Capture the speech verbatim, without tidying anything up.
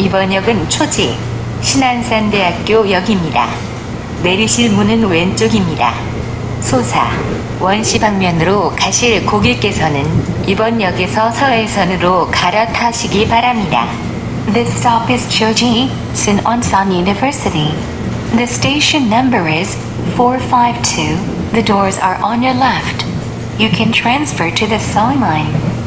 이번 역은 초지 신안산대학교 역입니다. 내리실 문은 왼쪽입니다. 소사, 원시 방면으로 가실 고객께서는 이번 역에서 서해선으로 갈아타시기 바랍니다. This stop is Choji, Sin-on-san University. The station number is four five two. The doors are on your left. You can transfer to the Song line.